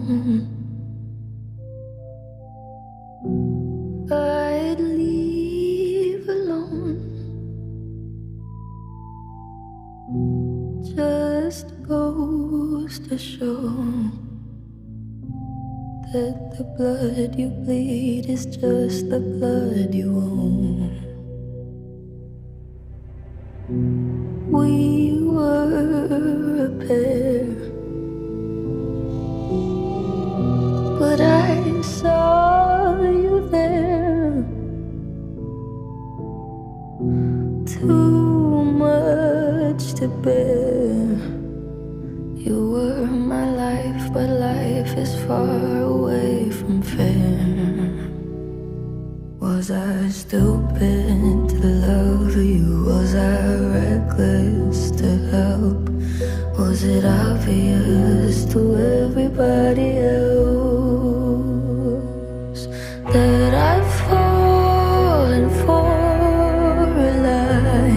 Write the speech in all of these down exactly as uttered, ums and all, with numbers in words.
I'd leave alone, just goes to show that the blood you bleed is just the blood you own. We were a pair, but I saw you there. Too much to bear. You were my life, but life is far away from fair. Was I stupid to love you? Was I reckless to help? Was it obvious to everybody else that I've fallen for a lie?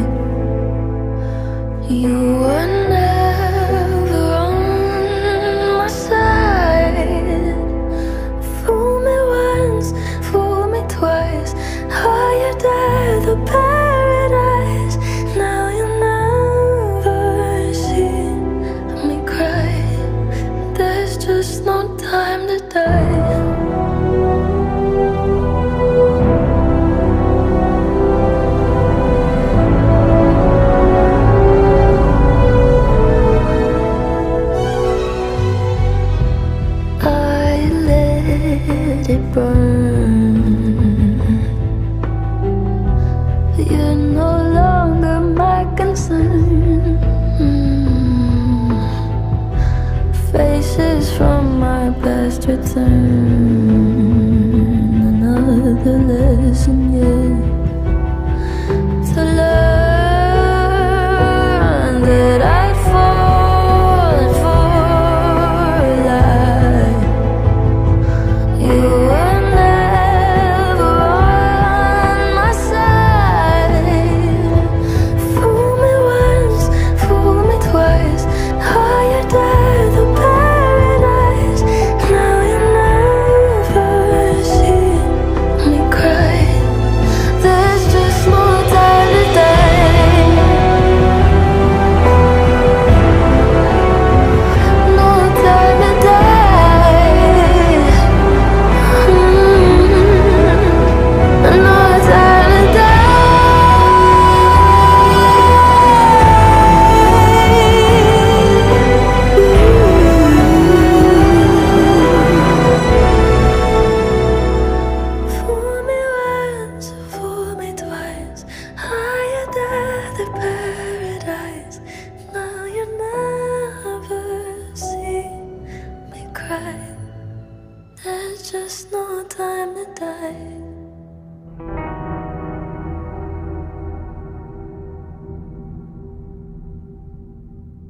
You were never on my side. Fool me once, fool me twice. Are you dead, the paradise? Now you never see me cry. There's just no time to die. It burn. You're no longer my concern. mm. Faces from my past return. Another lesson, yeah.